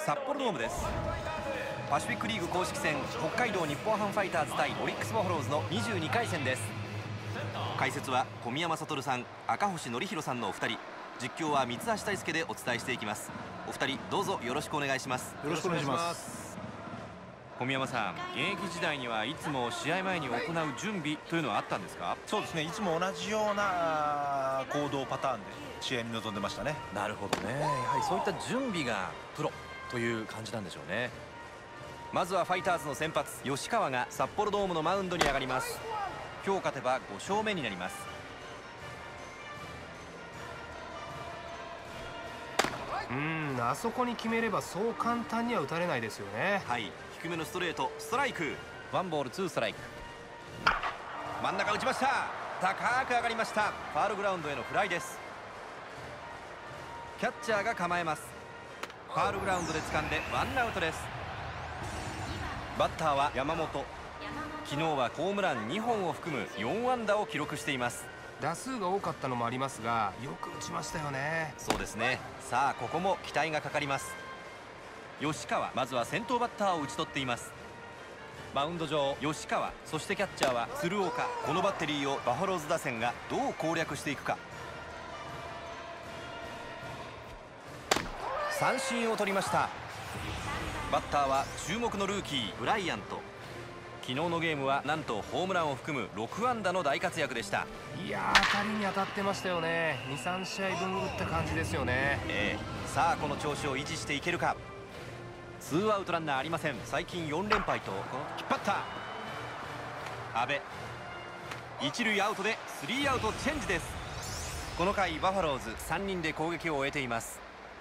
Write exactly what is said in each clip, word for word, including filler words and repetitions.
札幌ドームです。パシフィックリーグ公式戦、北海道日本ハムファイターズ対オリックスバファローズのにじゅうにかい戦です。解説は小宮山悟さん、赤星憲広さんのお二人、実況は三橋大輔でお伝えしていきます。お二人どうぞよろしくお願いします。 よろしくお願いします。 小宮山さん、現役時代にはいつも試合前に行う準備というのはあったんですか？ そうですね、いつも同じような行動パターンで試合に臨んでましたね。 なるほどね。やはりそういった準備がプロという感じなんでしょうね。まずはファイターズの先発吉川が札幌ドームのマウンドに上がります。今日勝てばご勝目になります。 うん、あそこに決めればそう簡単には打たれないですよね。 はい、低めのストレート、ストライク。ワンボールツーストライク。真ん中打ちました。高く上がりました。ファウルグラウンドへのフライです。キャッチャーが構えます。ファウルグラウンドで掴んでワンアウトです。バッターは山本。昨日はホームランにほんを含むよんあんだを記録しています。 打数が多かったのもありますが、よく打ちましたよね。 そうですね。さあここも期待がかかります。吉川、まずは先頭バッターを打ち取っています。マウンド上吉川、そしてキャッチャーは鶴岡。このバッテリーをバファローズ打線がどう攻略していくか。三振を取りました。バッターは注目のルーキーブライアント。昨日のゲームはなんとホームランを含むろくあんだの大活躍でした。 いやー、当たりに当たってましたよね。にさんしあいぶん打った感じですよね。 ええ、さあこの調子を維持していけるか。ツーアウトランナーありません。最近よんれんぱいとこの引っ張った阿部。一塁アウトでスリーアウトチェンジです。この回バファローズさんにんで攻撃を終えています。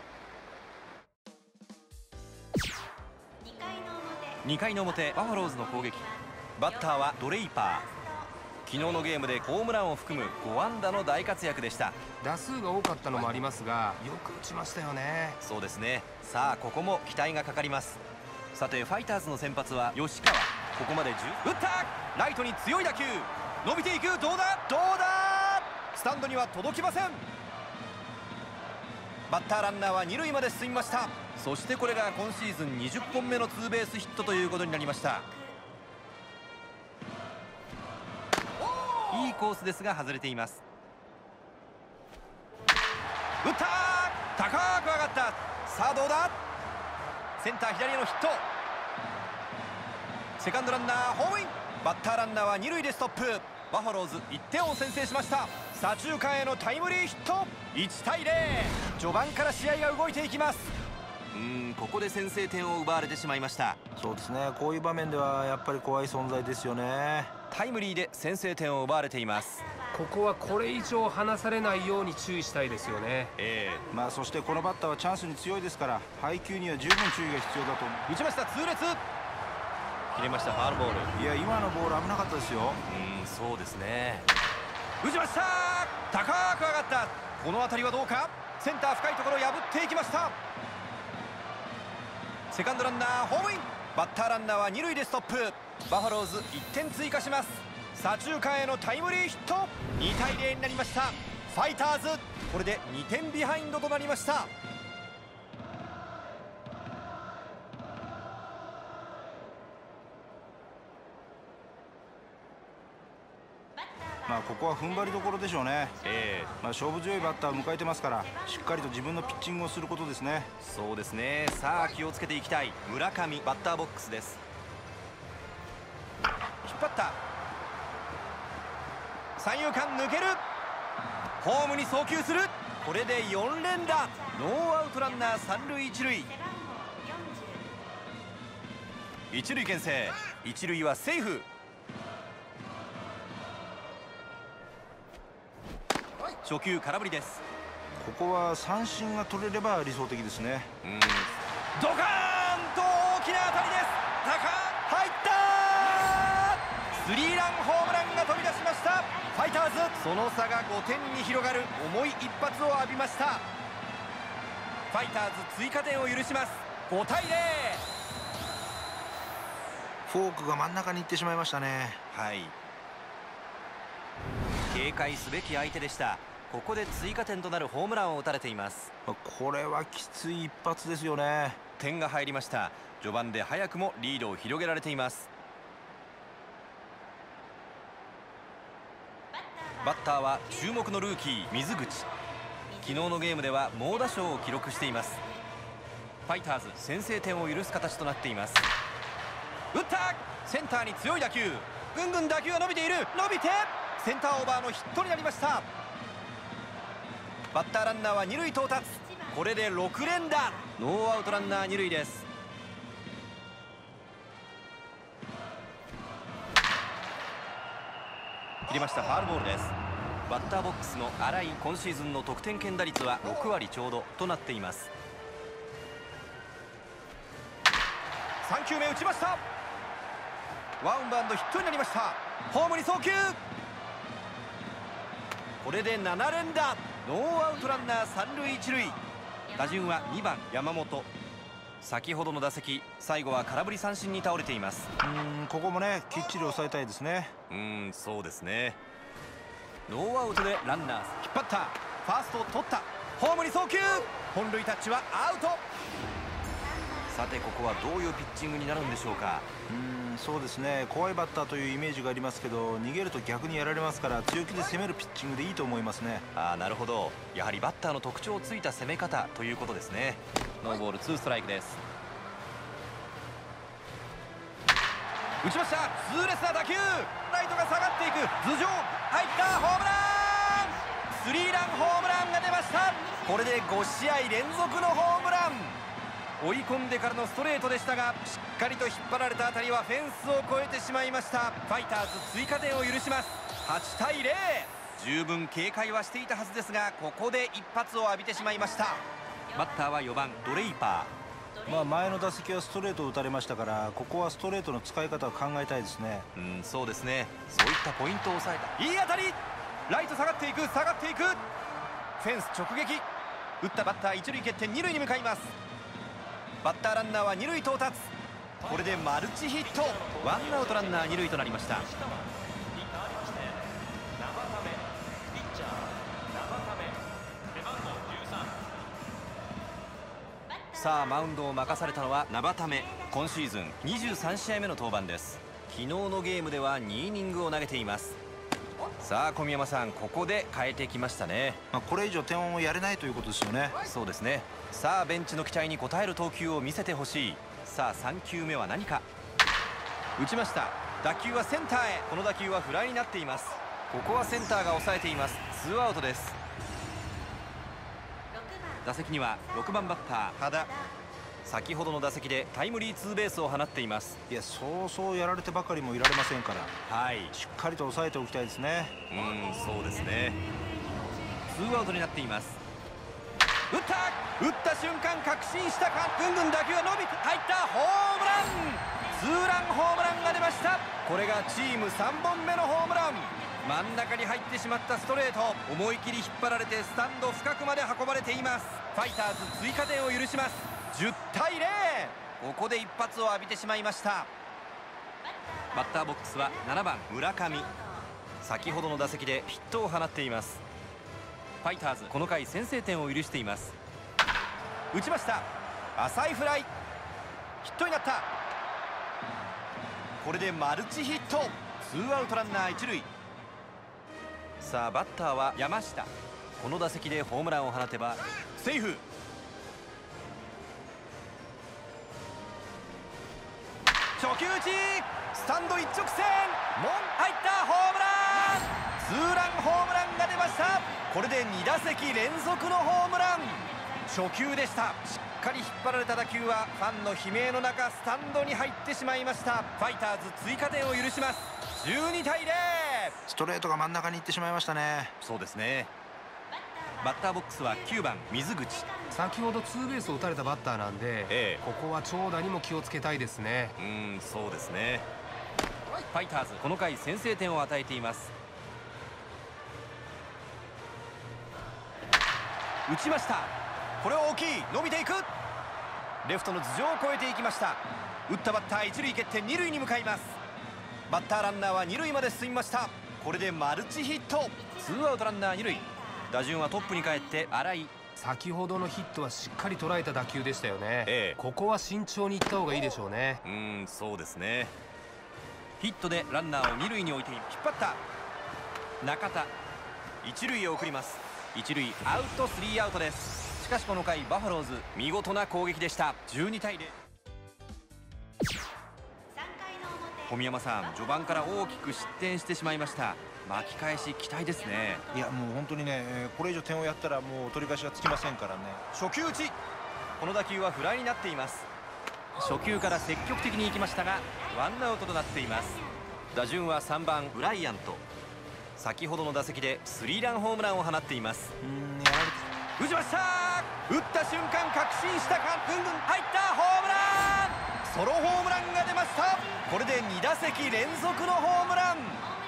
にかいの表、バファローズの攻撃。バッターはドレイパー。昨日のゲームでホームランを含むごあんだの大活躍でした。 打数が多かったのもありますが、よく打ちましたよね。 そうですね。さあここも期待がかかります。さてファイターズの先発は吉川。ここまでじゅう打った。ライトに強い打球伸びていく。どうだどうだ、スタンドには届きません。バッターランナーはにるいまで進みました。そしてこれが今シーズンにじゅっぽんめのツーベースヒットということになりました。いいコースですが外れています。打った。高く上がった。さあどうだ。センター左へのヒット。セカンドランナーホームイン。バッターランナーはにるいでストップ。バファローズいってんを先制しました。左中間へのタイムリーヒット。いちたいゼロ。序盤から試合が動いていきます。うーん、ここで先制点を奪われてしまいました。 そうですね、こういう場面ではやっぱり怖い存在ですよね。 タイムリーで先制点を奪われています。 ここはこれ以上離されないように注意したいですよね。 ええ、 まあそしてこのバッターはチャンスに強いですから、配球には十分注意が必要だと思う。 打ちました。痛烈切れました。ファウルボール。 いや、今のボール危なかったですよ。 うん、そうですね。打ちました。高く上がった。この当たりはどうか。センター深いところ破っていきました。セカンドランナーホームイン。バッターランナーはにるいでストップ。バファローズいってん追加します。左中間へのタイムリーヒット。にたいゼロになりました。ファイターズこれでにてんビハインドとなりました。 まあここは踏ん張りどころでしょうね。 ええ、 まあ勝負強いバッターを迎えてますから、しっかりと自分のピッチングをすることですね。 そうですね。さあ気をつけていきたい。村上バッターボックスです。引っ張った。三遊間抜ける。ホームに送球する。これでよんれんだ。ノーアウトランナー三塁一塁。一塁牽制。一塁はセーフ。初球空振りです。 ここは三振が取れれば理想的ですね。 うん、ドカーンと大きな当たりです。高入った。スリーランホームランが飛び出しました。ファイターズその差がごてんに広がる重い一発を浴びました。ファイターズ追加点を許します。ごたいゼロ。 フォークが真ん中に行ってしまいましたね。 はい、警戒すべき相手でした。ここで追加点となるホームランを打たれています。 これはきつい一発ですよね。 点が入りました。序盤で早くもリードを広げられています。バッターは注目のルーキー水口。昨日のゲームでは猛打賞を記録しています。ファイターズ先制点を許す形となっています。打った、センターに強い打球、ぐんぐん打球が伸びている、伸びてセンターオーバーのヒットになりました。バッターランナーは二塁到達。これでろく連打、ノーアウトランナー二塁です。切りました、ファールボールです。バッターボックスの新井、今シーズンの得点圏打率はろく割ちょうどとなっています。さん球目打ちました。ワンバウンドヒットになりました。ホームに送球、これでなな連打、ノーアウトランナー三塁一塁。打順はにばん山本。先ほどの打席、最後は空振り三振に倒れています。 うーんここもねきっちり抑えたいですね。 うーんそうですね。ノーアウトでランナー引っ張った、ファーストを取った、ホームに送球、本塁タッチはアウト。さてここはどういうピッチングになるんでしょうか。 うーんそうですね、怖いバッターというイメージがありますけど、逃げると逆にやられますから、強気で攻めるピッチングでいいと思いますね。 ああなるほど、やはりバッターの特徴をついた攻め方ということですね。ノーボールツーストライクです。打ちました、痛烈な打球、ライトが下がっていく、頭上入った、ホームラン、スリーランホームランが出ました。これでご試合連続のホームラン。追い込んでからのストレートでしたが、しっかりと引っ張られた当たりはフェンスを越えてしまいました。ファイターズ追加点を許します。はちたいゼロ。十分警戒はしていたはずですが、ここで一発を浴びてしまいました。バッターはよばんドレイパー。まあ前の打席はストレートを打たれましたから、ここはストレートの使い方を考えたいですね。 うんそうですね、そういったポイントを抑えた。いい当たり、ライト下がっていく、下がっていく、フェンス直撃。打ったバッター一塁蹴って二塁に向かいます。バッターランナーは二塁到達。これでマルチヒット、ワンアウトランナー二塁となりました。さあマウンドを任されたのは生田目。今シーズンにじゅうさん試合目の登板です。昨日のゲームではにイニングを投げています。さあ小宮山さん、ここで変えてきましたね。 まあこれ以上点をやれないということですよね。 そうですね。さあベンチの期待に応える投球を見せてほしい。さあさん球目は何か。打ちました、打球はセンターへ。この打球はフライになっています。ここはセンターが抑えています。ツーアウトです。打席にはろくばんバッター羽田。先ほどの打席でタイムリーツーベースを放っています。 いやそうそうやられてばかりもいられませんから、 はい、 しっかりと抑えておきたいですね。 うんそうですね。ツーアウトになっています。打った打った瞬間確信したか、ぐんぐん打球が伸びて入った、ホームラン、ツーランホームランが出ました。これがチームさんぼんめのホームラン。真ん中に入ってしまったストレート、思い切り引っ張られてスタンド深くまで運ばれています。ファイターズ追加点を許します。じゅったいゼロ。ここで一発を浴びてしまいました。バッターボックスはななばん村上。先ほどの打席でヒットを放っています。ファイターズこの回先制点を許しています。打ちました、浅いフライ、ヒットになった。これでマルチヒット、ツーアウトランナー一塁。さあバッターは山下。この打席でホームランを放てばセーフ。初球打ち、スタンド一直線、門入った、ホームラン、ツーランホームランが出ました。これでに打席連続のホームラン。初球でした。しっかり引っ張られた打球はファンの悲鳴の中スタンドに入ってしまいました。ファイターズ追加点を許します。じゅうにたいゼロ。 ストレートが真ん中に行ってしまいましたね。 そうですね。バッターボックスはきゅうばん水口。 先ほどツーベースを打たれたバッターなんで、ええ、ここは長打にも気をつけたいですね。 うんそうですね。ファイターズこの回先制点を与えています。打ちました、これは大きい、伸びていく、レフトの頭上を越えていきました。打ったバッター一塁蹴って二塁に向かいます。バッターランナーは二塁まで進みました。これでマルチヒット、ツーアウトランナー二塁。打順はトップに帰って新井。 先ほどのヒットはしっかり捉えた打球でしたよね、 ええ、 ここは慎重にいった方がいいでしょうね。 うーん、そうですね。ヒットでランナーを二塁に置いて引っ張った中田、一塁へ送ります。一塁アウト、スリーアウトです。しかしこの回バファローズ見事な攻撃でした。じゅうにたいゼロ。小宮山さん、序盤から大きく失点してしまいました。巻き返し期待ですね。 いやもう本当にね、これ以上点をやったらもう取り返しがつきませんからね。 初球打ち、この打球はフライになっています。初球から積極的に行きましたがワンアウトとなっています。打順はさんばんブライアント。先ほどの打席でスリーランホームランを放っています。 うーん、やられて打ちました。打った瞬間確信したか、ぐんぐん入った、ホームラン、ソロホームランが出ました。これでに打席連続のホームラン。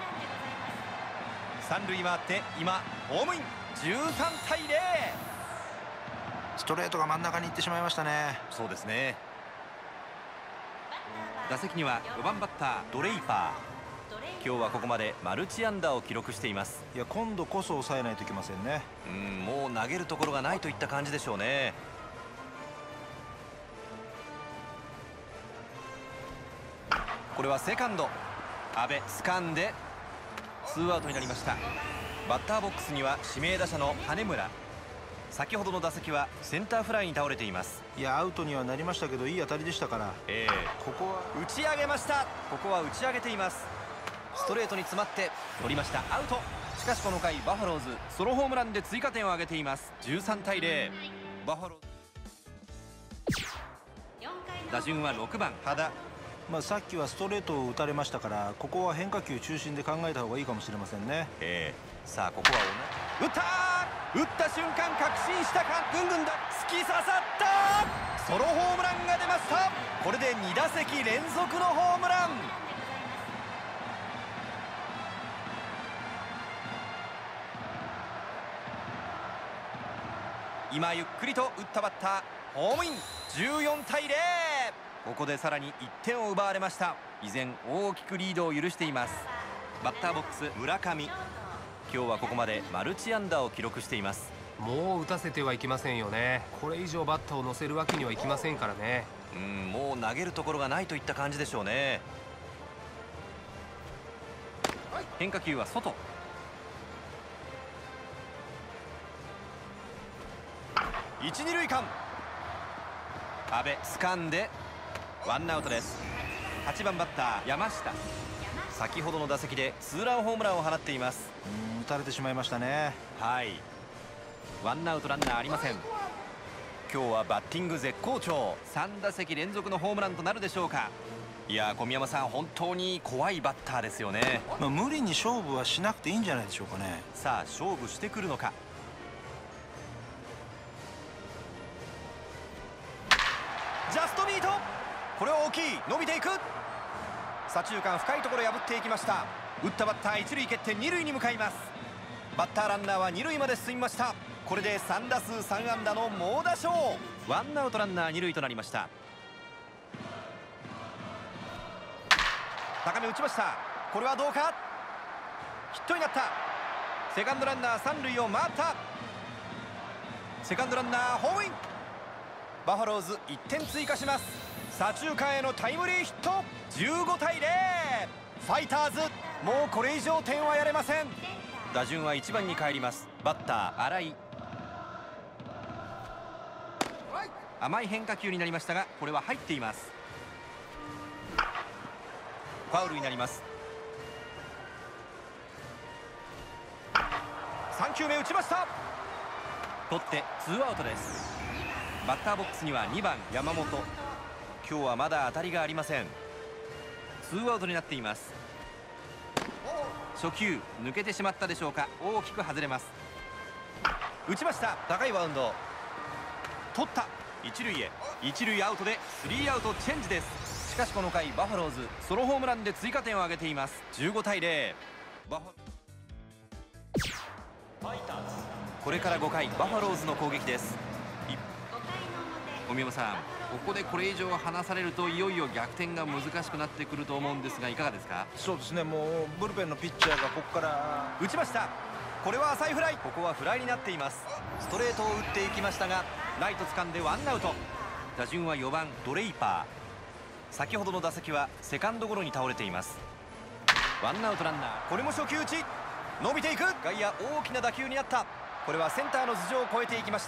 三塁回って今ホームイン。じゅうさんたいゼロ。 ストレートが真ん中に行ってしまいましたね。 そうですね。打席にはよばんバッタードレイパー。今日はここまでマルチ安打を記録しています。 いや今度こそ抑えないといけませんね。 うん、もう投げるところがないといった感じでしょうね。これはセカンド阿部掴んでツーアウトになりました。バッターボックスには指名打者の羽村。先ほどの打席はセンターフライに倒れています。 いやアウトにはなりましたけどいい当たりでしたから、 えー、 ここは打ち上げました。ここは打ち上げています。ストレートに詰まって取りました。アウト。しかしこの回バファローズソロホームランで追加点を挙げています。じゅうさんたいゼロ。バファローズ打順はろくばん羽田。 まあ、さっきはストレートを打たれましたからここは変化球中心で考えた方がいいかもしれませんね。 えー、さあここは打ったー、打った瞬間確信したか、ぐんぐんだ、突き刺さった。ソロホームランが出ました。これでに打席連続のホームラン。今ゆっくりと打ったバッターホームイン。じゅうよんたいゼロ。ここでさらにいってんを奪われました。依然大きくリードを許しています。バッターボックス村上。今日はここまでマルチ安打を記録しています。 もう打たせてはいけませんよね。これ以上バッターを乗せるわけにはいきませんからね。 うん、もう投げるところがないといった感じでしょうね。変化球は外。一二塁間。阿部掴んでワンアウトです。はちばんバッター山下。先ほどの打席でツーランホームランを放っています。 うん、打たれてしまいましたね。 はい、ワンアウトランナーありません。今日はバッティング絶好調。さん打席連続のホームランとなるでしょうか。いやー、小宮山さん、本当に怖いバッターですよね。 まあ、無理に勝負はしなくていいんじゃないでしょうかね。 さあ勝負してくるのか。ジャストミート。これは大きい。伸びていく。左中間深いところ破っていきました。打ったバッター一塁蹴って二塁に向かいます。バッターランナーは二塁まで進みました。これでさん打数さん安打の猛打賞。ワンアウトランナー二塁となりました。高め打ちました。これはどうか。ヒットになった。セカンドランナー三塁を回った。セカンドランナーホームイン。バファローズいってん追加します。左中間へのタイムリーヒット。じゅうごたいゼロ。ファイターズもうこれ以上点はやれません。打順はいちばんに帰ります。バッター新井。甘い変化球になりましたがこれは入っています。ファウルになります。さん球目打ちました。取ってツーアウトです。バッターボックスにはにばん山本。今日はまだ当たりがありません。ツーアウトになっています。初球抜けてしまったでしょうか。大きく外れます。打ちました。高いバウンド。取った。一塁へ。一塁アウトでスリーアウトチェンジです。しかしこの回バファローズソロホームランで追加点を挙げています。じゅうごたいゼロ。バファこれからごかいバファローズの攻撃です。小宮山さん、ここでこれ以上離されるといよいよ逆転が難しくなってくると思うんですがいかがですか。 そうですね、もうブルペンのピッチャーがここから打ちました。 これは浅いフライ。ここはフライになっています。ストレートを打っていきましたがライト掴んでワンアウト。打順はよばんドレイパー。先ほどの打席はセカンドゴロに倒れています。ワンアウトランナー。これも初球打ち。伸びていく。外野大きな打球になった。これはセンターの頭上を越えていきました。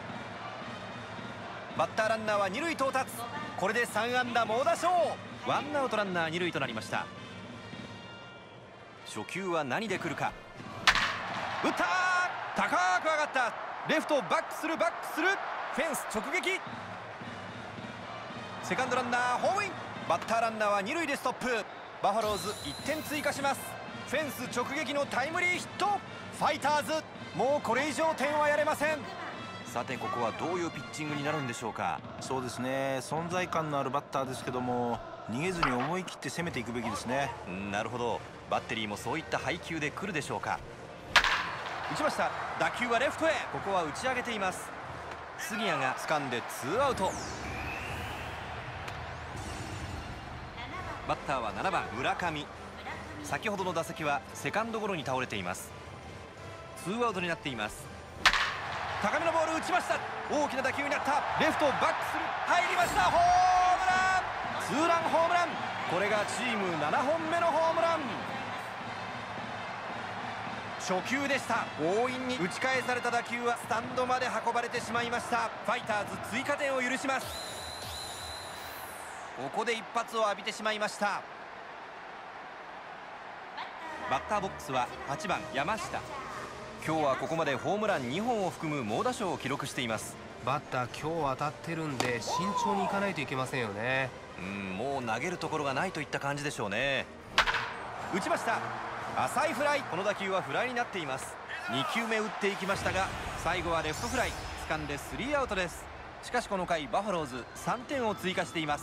バッターランナーは二塁到達。これでさん安打猛打賞。ワンアウトランナー二塁となりました。初球は何で来るか。打った。高く上がった。レフトバックするバックする。フェンス直撃。セカンドランナーホームイン。バッターランナーは二塁でストップ。バファローズいってん追加します。フェンス直撃のタイムリーヒット。ファイターズもうこれ以上点はやれません。さてここはどういうピッチングになるんでしょうか。 そうですね、存在感のあるバッターですけども逃げずに思い切って攻めていくべきですね。 うん、なるほど。バッテリーもそういった配球で来るでしょうか。打ちました。打球はレフトへ。ここは打ち上げています。杉谷が掴んでツーアウト。バッターはななばん村上。先ほどの打席はセカンドゴロに倒れています。ツーアウトになっています。高めのボール打ちました。大きな打球になった。レフトバックする。入りました。ホームラン。ツーランホームラン。これがチームななほんめのホームラン。初球でした。強引に打ち返された打球はスタンドまで運ばれてしまいました。ファイターズ追加点を許します。ここで一発を浴びてしまいました。バッターボックスははちばん山下。今日はここまでホームランにほんを含む猛打賞を記録しています。 バッター今日当たってるんで慎重にいかないといけませんよね。 うん、もう投げるところがないといった感じでしょうね。打ちました。浅いフライ。この打球はフライになっています。にきゅうめ打っていきましたが最後はレフトフライ。掴んでスリーアウトです。しかしこの回バファローズさんてんを追加しています。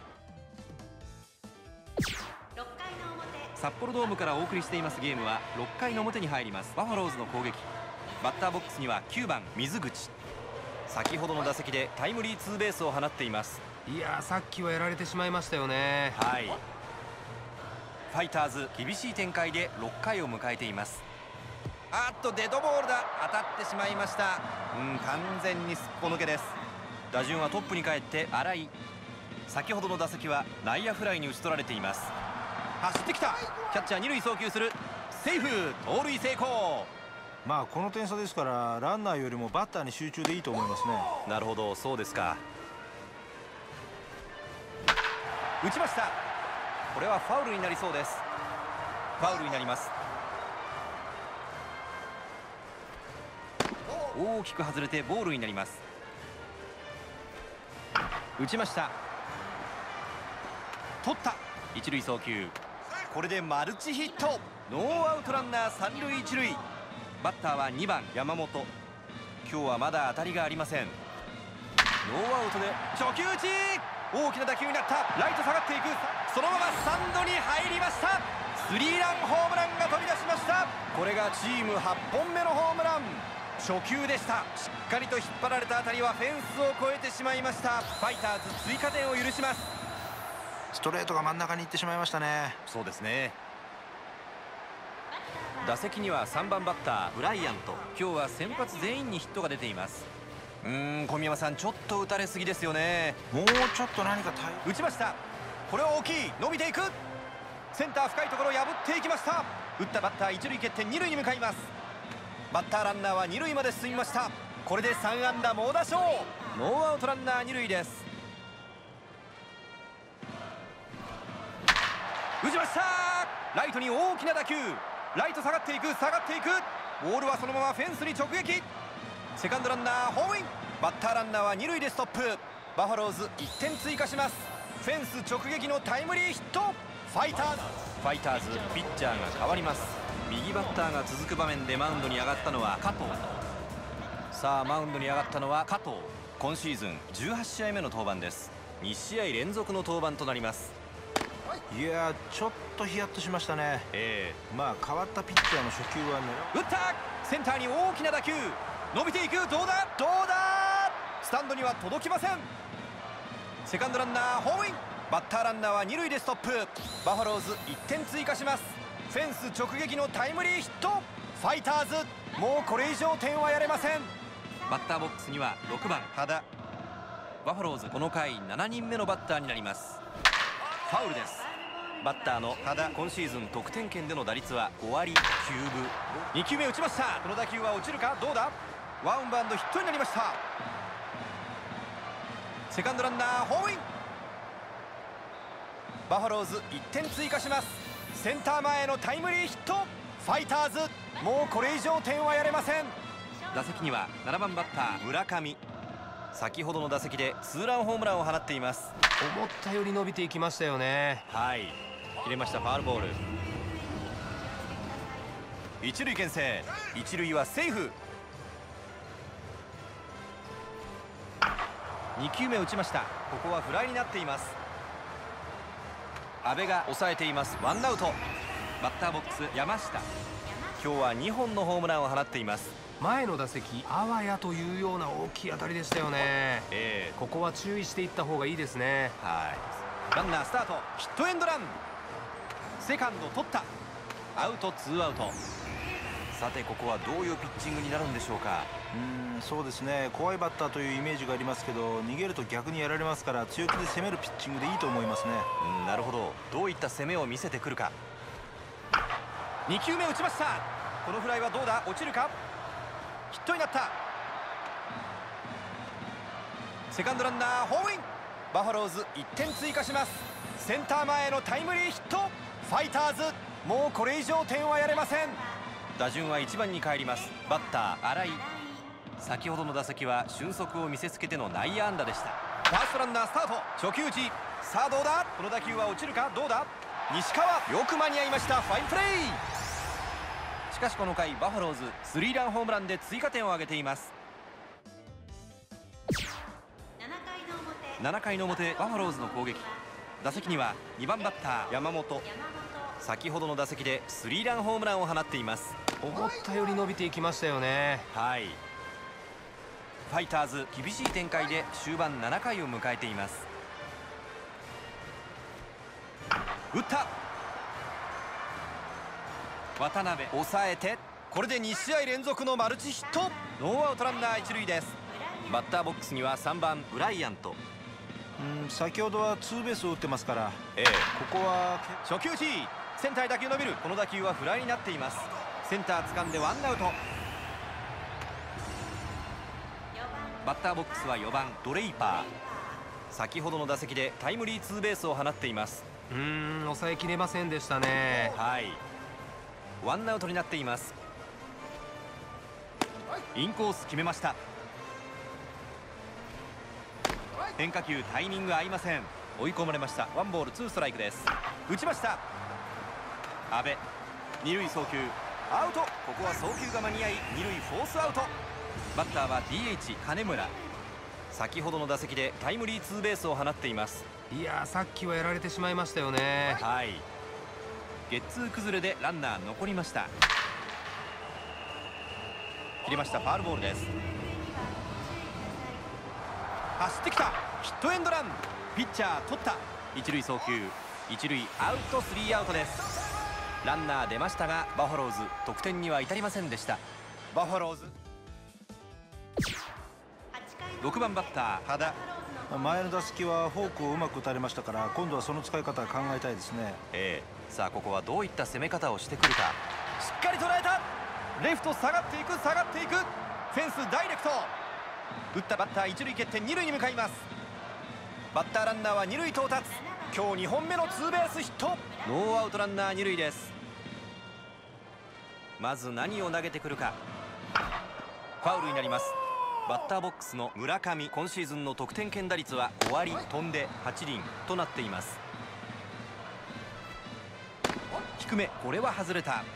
札幌ドームからお送りしていますゲームはろっかいの表に入ります。バファローズの攻撃。バッターボックスにはきゅうばん水口。先ほどの打席でタイムリーツーベースを放っています。 いやー、さっきはやられてしまいましたよね。 はい。ファイターズ厳しい展開でろっかいを迎えています。あっとデッドボールだ。当たってしまいました。うん、完全にすっぽ抜けです。打順はトップに帰って新井。先ほどの打席は内野フライに打ち取られています。走ってきた。キャッチャー二塁送球する。セーフ。盗塁成功。 まあこの点差ですからランナーよりもバッターに集中でいいと思いますね。 なるほど、そうですか。打ちました。これはファウルになりそうです。ファウルになります。大きく外れてボールになります。打ちました。取った。一塁送球。これでマルチヒット。ノーアウトランナー三塁一塁。バッターはにばん山本。今日はまだ当たりがありません。ノーアウトで初球打ち。大きな打球になった。ライト下がっていく。そのままスタンドに入りました。スリーランホームランが飛び出しました。これがチームはっぽんめのホームラン。初球でした。しっかりと引っ張られた当たりはフェンスを越えてしまいました。ファイターズ追加点を許します。 ストレートが真ん中に行ってしまいましたね。 そうですね。打席にはさんばんバッターブライアント。今日は先発全員にヒットが出ています。うーん、小宮山さん、ちょっと打たれすぎですよね。 もうちょっと何か対打ちました。これは大きい。伸びていく。センター深いところを破っていきました。打ったバッター一塁蹴って二塁に向かいます。バッターランナーは二塁まで進みました。これでさん安打猛打賞。ノーアウトランナー二塁です。打ちました。ライトに大きな打球。ライト下がっていく下がっていく。ボールはそのままフェンスに直撃。セカンドランナーホームイン。バッターランナーは二塁でストップ。バファローズいってん追加します。フェンス直撃のタイムリーヒット。ファイターズファイターズピッチャーが変わります。右バッターが続く場面でマウンドに上がったのは加藤。さあマウンドに上がったのは加藤。今シーズンじゅうはちしあいめの登板です。にしあい連続の登板となります。 いやちょっとヒヤッとしましたね。 ええまあ変わったピッチャーの初球は狙う。打った。センターに大きな打球。伸びていく。どうだどうだ。スタンドには届きません。セカンドランナーホームイン。バッターランナーは二塁でストップ。バファローズいってん追加します。フェンス直撃のタイムリーヒット。 ファイターズもうこれ以上点はやれません。バッターボックスにはろくばん羽田。バファローズこの回しちにんめのバッターになります。ファウルです。バッターの羽田、今シーズン得点圏での打率はごわりきゅうぶ。にきゅうめ打ちました。この打球は落ちるかどうだ。ワンバウンドヒットになりました。セカンドランナーホームイン。バファローズいってん追加します。センター前へのタイムリーヒット。ファイターズもうこれ以上点はやれません。打席にはななばんバッター村上。先ほどの打席でツーランホームランを放っています。 思ったより伸びていきましたよね。 はい、切れました。ファールボール。一塁牽制。一塁はセーフ。にきゅうめ打ちました。ここはフライになっています。阿部が抑えています。ワンアウト。バッターボックス山下。今日はにほんのホームランを放っています。 前の打席あわやというような大きい当たりでしたよね。 えー、 ここは注意していった方がいいですね。 はい。ランナースタート。ヒットエンドラン。セカンド取った。アウトツーアウト。さてここはどういうピッチングになるんでしょうか。 うーんそうですね、怖いバッターというイメージがありますけど、逃げると逆にやられますから強気で攻めるピッチングでいいと思いますね。 うん、なるほど。どういった攻めを見せてくるか。にきゅうめ打ちました。このフライはどうだ。落ちるか。ヒットになった。セカンドランナーホームイン。バファローズいってん追加します。センター前へのタイムリーヒット。ファイターズもうこれ以上点はやれません。打順はいちばんに帰ります。バッター新井。先ほどの打席は俊足を見せつけての内野安打でした。ファーストランナースタート。初球打ち。さあどうだ。この打球は落ちるかどうだ。西川よく間に合いました。ファインプレー。しかしこの回バファローズスリーランホームランで追加点を挙げています。ななかいの表バファローズの攻撃。打席にはにばんバッター山本。先ほどの打席でスリーランホームランを放っています。 思ったより伸びていきましたよね。 はい。ファイターズ厳しい展開で終盤ななかいを迎えています。打った。渡辺抑えて、これでにしあい連続のマルチヒット。ノーアウトランナー一塁です。バッターボックスにはさんばんブライアント。 うん先ほどはツーベースを打ってますから、 ええ、 ここは初球打ち。センターへ打球伸びる。この打球はフライになっています。センター掴んでワンアウト。バッターボックスはよばんドレイパー。先ほどの打席でタイムリーツーベースを放っています。 うーん抑えきれませんでしたね。 はい。ワンアウトになっています。インコース決めました。変化球タイミング合いません。追い込まれました。ワンボールツーストライクです。打ちました。阿部二塁送球アウト。ここは送球が間に合い二塁フォースアウト。バッターは ディーエイチ 金村。先ほどの打席でタイムリーツーベースを放っています。 いやーさっきはやられてしまいましたよね。 はい。ゲッツー崩れでランナー残りました。切れました。ファールボールです。走ってきた。ヒットエンドラン。ピッチャー取った。一塁送球一塁アウト。スリーアウトです。ランナー出ましたがバファローズ得点には至りませんでした。バファローズろくばんバッター羽田。 前の打席はフォークをうまく打たれましたから、今度はその使い方を考えたいですね。 ええ、さあここはどういった攻め方をしてくるか。しっかり捉えた。レフト下がっていく下がっていく。フェンスダイレクト。打ったバッター一塁蹴って二塁に向かいます。バッターランナーは二塁到達。今日にほんめのツーベースヒット。ノーアウトランナー二塁です。まず何を投げてくるか。ファウルになります。バッターボックスの村上、今シーズンの得点圏打率はごわり飛んではちりんとなっています。低め、これは外れた。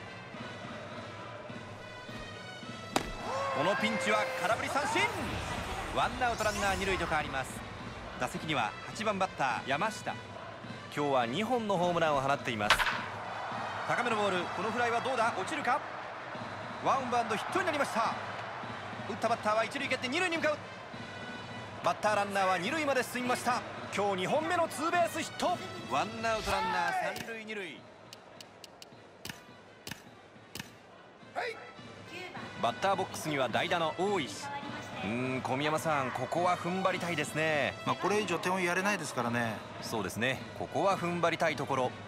このピンチは空振り三振。ワンアウトランナー二塁と変わります。打席にははちばんバッター山下。今日はにほんのホームランを放っています。高めのボール、このフライはどうだ。落ちるか。ワンバウンドヒットになりました。打ったバッターは一塁蹴って二塁に向かう。バッターランナーは二塁まで進みました。今日にほんめのツーベースヒット。ワンアウトランナー三塁二塁。 バッターボックスには代打の大石。うーん、小宮山さん、ここは踏ん張りたいですね。 まあ、これ以上点をやれないですからね。 そうですね、ここは踏ん張りたいところ。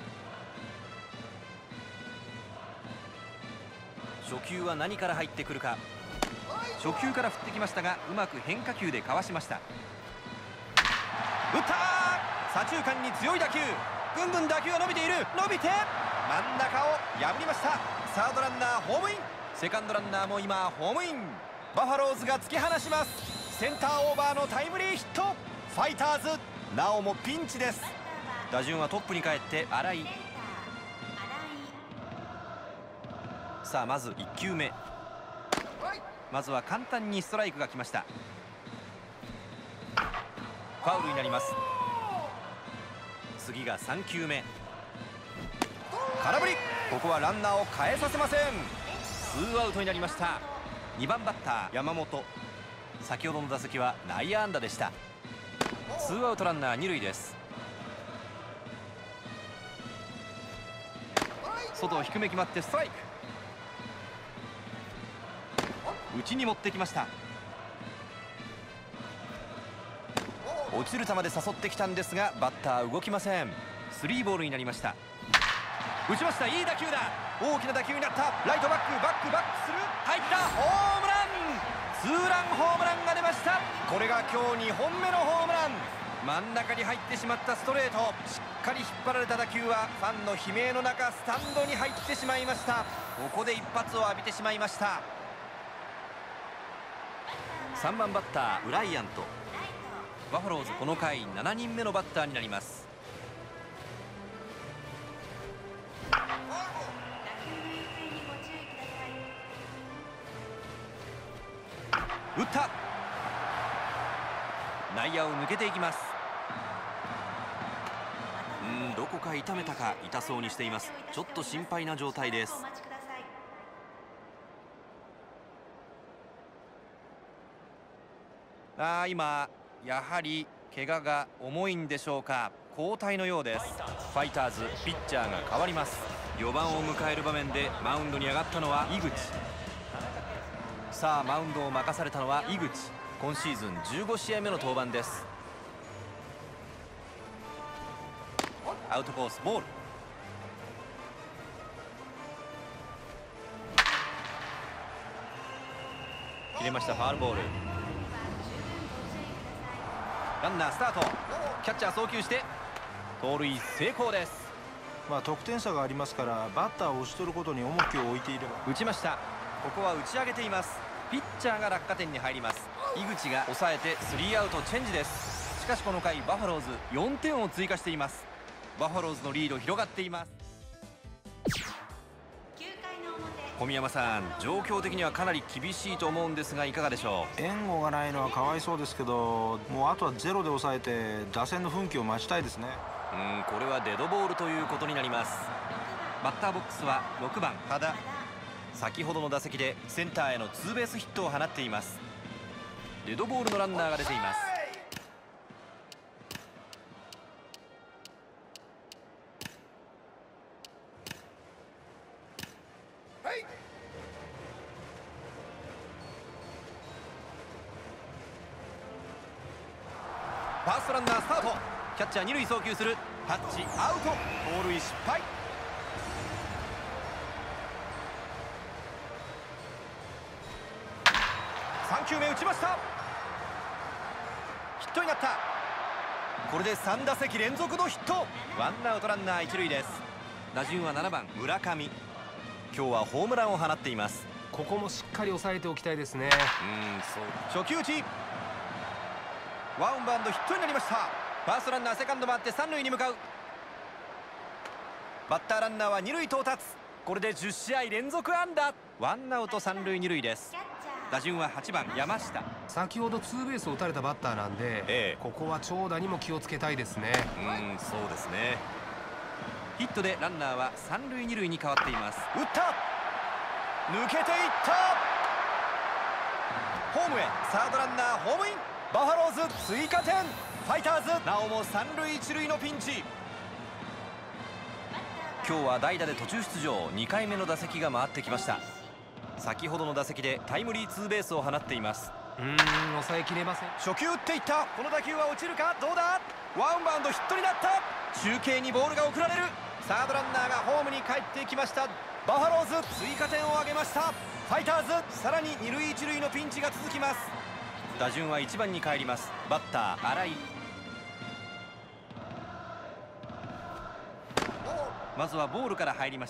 初球は何から入ってくるか。初球から振ってきましたが、うまく変化球でかわしました。打ったー、左中間に強い打球。ぐんぐん打球が伸びている。伸びて真ん中を破りました。サードランナーホームイン。セカンドランナーも今ホームイン。バファローズが突き放します。センターオーバーのタイムリーヒット。ファイターズなおもピンチです。打順はトップに帰って新井。さあまずいっきゅうめ。まずは簡単にストライクが来ました。ファウルになります。次がさんきゅうめ。空振り。ここはランナーを変えさせません。ツーアウトになりました。にばんバッター山本。先ほどの打席は内野安打でした。ツーアウトランナーに塁です。外を低め決まってストライク。内に持ってきました。落ちる球で誘ってきたんですがバッター動きません。スリーボールになりました。打ちました。いい打球だ。大きな打球になった。ライトバックバックバックする。入った。ホームラン。ツーランホームランが出ました。これが今日にほんめのホームラン。真ん中に入ってしまったストレート。しっかり引っ張られた打球はファンの悲鳴の中スタンドに入ってしまいました。ここで一発を浴びてしまいました。さんばんバッターブライアント。バファローズこの回しちにんめのバッターになります。打った。内野を抜けていきます。うん、どこか痛めたか。痛そうにしています。ちょっと心配な状態です。あー、今やはり怪我が重いんでしょうか。交代のようです。ファイターズピッチャーが変わります。よばんを迎える場面でマウンドに上がったのは井口。さあマウンドを任されたのは井口。今シーズンじゅうごしあいめの登板です。アウトコースボール。切れました。ファウルボール。ランナースタート。キャッチャー送球して盗塁成功です。 まあ得点差がありますからバッターを打ち取ることに重きを置いていれば。 打ちました。ここは打ち上げています。ピッチャーが落下点に入ります。井口が抑えてスリーアウトチェンジです。しかしこの回バファローズよんてんを追加しています。バファローズのリード広がっています。小宮山さん、状況的にはかなり厳しいと思うんですがいかがでしょう。 援護がないのはかわいそうですけど、もうあとはゼロで抑えて打線の奮起を待ちたいですね。 うん、これはデッドボールということになります。バッターボックスはろくばん多田。先ほどの打席でセンターへのツーベースヒットを放っています。デッドボールのランナーが出ています。ファーストランナースタート。キャッチャーに塁送球する。タッチアウト。盗塁失敗。さんきゅうめ打ちました。ヒットになった。これでさんだせき連続のヒット。ワンアウトランナーいち塁です。打順はななばん村上。今日はホームランを放っています。 ここもしっかり抑えておきたいですね。 うん、そう。初球打ち。ワンバウンドヒットになりました。ファーストランナーセカンド回ってさん塁に向かう。バッターランナーはに塁到達。これでじゅっしあい連続安打。ワンアウトさん塁に塁です。打順ははちばん山下。 先ほどツーベースを打たれたバッターなんで、ええ、ここは長打にも気をつけたいですね。 うん、そうですね。ヒットでランナーはさん塁に塁に変わっています。打った。抜けていった。ホームへ。サードランナーホームイン。バファローズ追加点。ファイターズなおもさん塁いち塁のピンチ。今日は代打で途中出場。にかいめの打席が回ってきました。 先ほどの打席でタイムリーツーベースを放っています。 うーん、抑えきれません。 初球打っていった。この打球は落ちるか、どうだ。ワンバウンドヒットになった。中継にボールが送られる。サードランナーがホームに帰ってきました。バファローズ追加点を挙げました。ファイターズさらに二塁一塁のピンチが続きます。打順はいちばんに帰ります。バッター新井。まずはボールから入りました。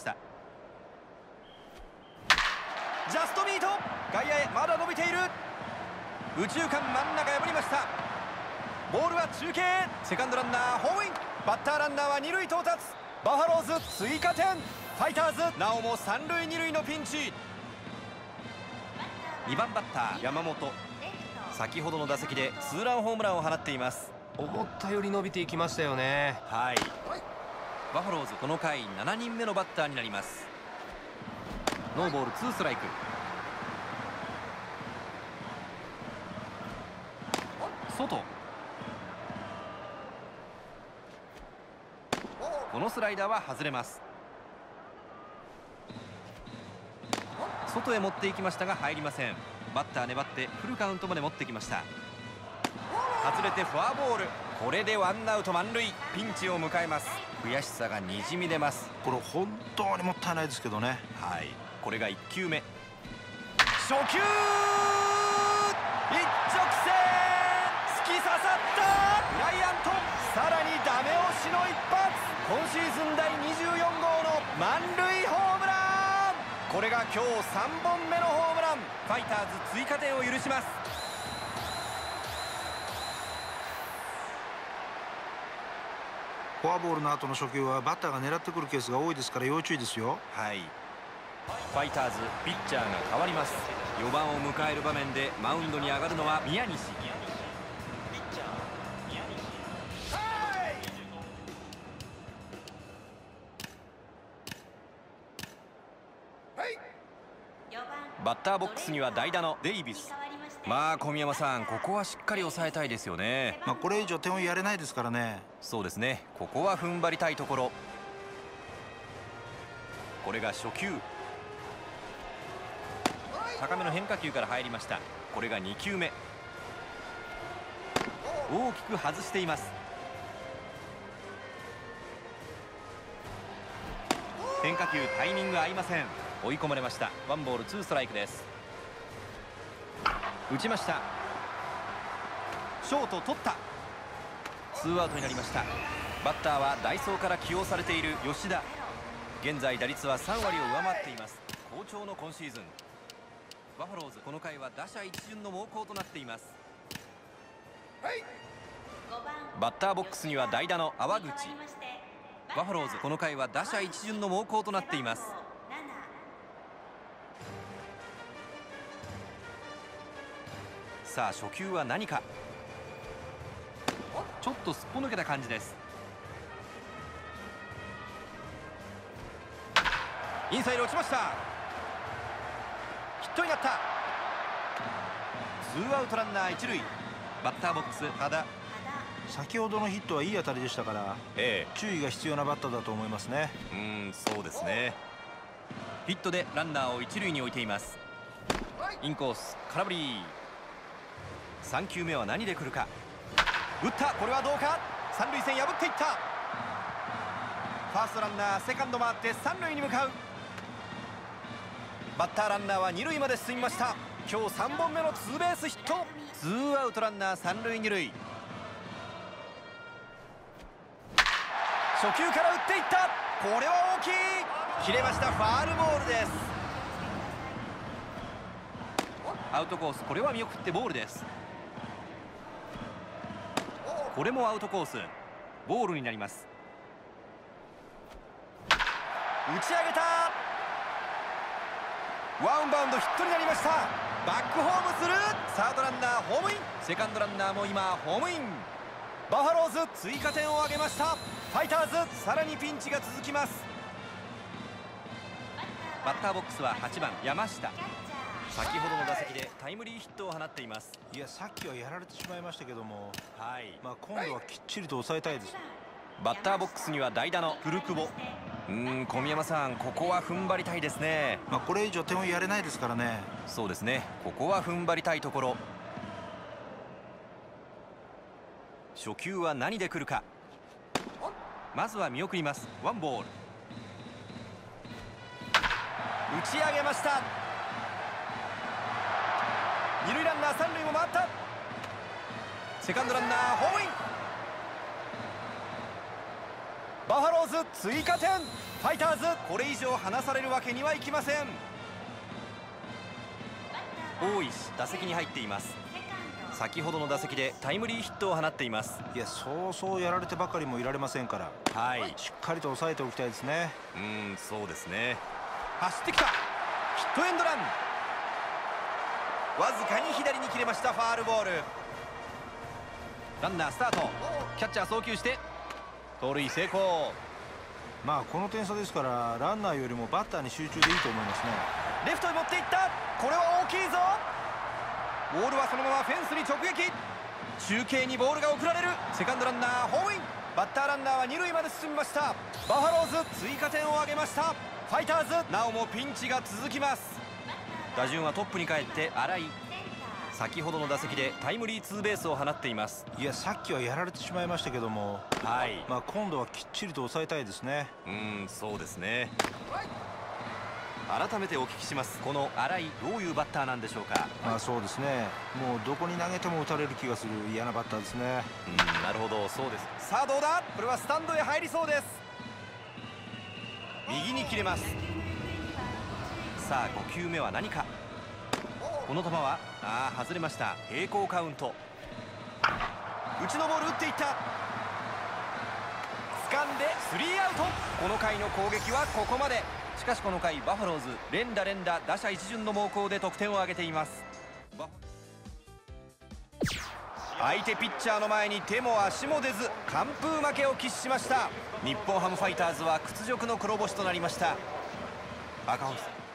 ジャストミート。外野へまだ伸びている。右中間真ん中破りました。ボールは中継。セカンドランナーホームイン。バッターランナーは二塁到達。バファローズ追加点。ファイターズなおも三塁二塁のピンチ。にばんバッター山本。先ほどの打席でツーランホームランを放っています。 思ったより伸びていきましたよね。 はい、バファローズこの回しちにんめのバッターになります。ノーボールツーストライク。外。このスライダーは外れます。外へ持っていきましたが入りません。バッター粘ってフルカウントまで持ってきました。外れてフォアボール。これでワンアウト満塁。ピンチを迎えます。悔しさがにじみ出ます。 これ本当にもったいないですけどね。 はい、これがいっきゅうめ。初球一直線突き刺さった。ブライアントさらにダメ押しの一発。今シーズン第にじゅうよんごうの満塁ホームラン。これが今日さんぼんめのホームラン。ファイターズ追加点を許します。 フォアボールの後の初球はバッターが狙ってくるケースが多いですから要注意ですよ。 はい、ファイターズピッチャーが変わります。よばんを迎える場面でマウンドに上がるのは宮西。バッターボックスには代打のデイビス。まあ小宮山さん、ここはしっかり抑えたいですよね。 まあこれ以上点をやれないですからね。 そうですね、ここは踏ん張りたいところ。これが初球。高めの変化球から入りました。これがにきゅうめ。大きく外しています。変化球タイミング合いません。追い込まれました。ワンボールツーストライクです。打ちました。ショート取った。ツーアウトになりました。バッターは代走から起用されている吉田。現在打率はさんわりを上回っています。好調の今シーズン。バファローズこの回は打者一巡の猛攻となっています。バッターボックスには代打の淡口。バファローズこの回は打者一巡の猛攻となっています。さあ初球は何か。ちょっとすっぽ抜けた感じです。インサイド落ちました。ヒットになった。ツーアウトランナー一塁。バッターボックス多田。 先ほどのヒットはいい当たりでしたから、 ええ、 注意が必要なバッターだと思いますね。 うーん、そうですね。ヒットでランナーを一塁に置いています。インコース空振り。さんきゅうめは何で来るか。打った。これはどうか。三塁線破っていった。ファーストランナーセカンド回って三塁に向かう。バッターランナーは二塁まで進みました。今日さんぼんめのツーベースヒット。ツーアウトランナー三塁二塁。初球から打っていった。これは大きい。切れました。ファールボールです。アウトコース。これは見送ってボールです。これもアウトコース。ボールになります。打ち上げた。ワンバウンドヒットになりました。バックホームする。サードランナーホームイン。セカンドランナーも今ホームイン。バファローズ追加点を挙げました。ファイターズさらにピンチが続きます。バッターボックスははちばん山下。先ほどの打席でタイムリーヒットを放っています。 いや、さっきはやられてしまいましたけども、 はい、 まあ今度はきっちりと抑えたいです。 バッターボックスには代打の古久保。 うーん、小宮山さん、ここは踏ん張りたいですね。 まあ、これ以上点をやれないですからね。 そうですね、ここは踏ん張りたいところ。初球は何で来るか。まずは見送ります。ワンボール。打ち上げました。二塁ランナー三塁も回った。セカンドランナーホームイン。バファローズ追加点。ファイターズこれ以上離されるわけにはいきません。大石打席に入っています。先ほどの打席でタイムリーヒットを放っています。 いや、そうそうやられてばかりもいられませんから、 はい、 しっかりと抑えておきたいですね。 うーん、そうですね。走ってきた。ヒットエンドラン。わずかに左に切れました。ファールボール。ランナースタート。キャッチャー送球して盗塁成功。 まあこの点差ですからランナーよりもバッターに集中でいいと思いますね。 レフトへ持っていった。これは大きいぞ。ボールはそのままフェンスに直撃。中継にボールが送られる。セカンドランナーホームイン。バッターランナーは二塁まで進みました。バファローズ追加点を挙げました。ファイターズなおもピンチが続きます。打順はトップに帰って新井。先ほどの打席でタイムリーツーベースを放っています。 いや、さっきはやられてしまいましたけども、 はい、 まあ今度はきっちりと抑えたいですね。 うーん、そうですね。改めてお聞きします。この新井、どういうバッターなんでしょうか。 まあそうですね、もうどこに投げても打たれる気がする嫌なバッターですね。 うん、なるほど、そうです。さあどうだ。これはスタンドへ入りそうです。右に切れます。さあご球目は何か。この球はああ外れました。平行カウント。内のボール打っていった。掴んでスリーアウト。この回の攻撃はここまで。しかしこの回バファローズ連打連打打者一巡の猛攻で得点を挙げています。相手ピッチャーの前に手も足も出ず完封負けを喫しました。日本ハムファイターズは屈辱の黒星となりました。赤星さん、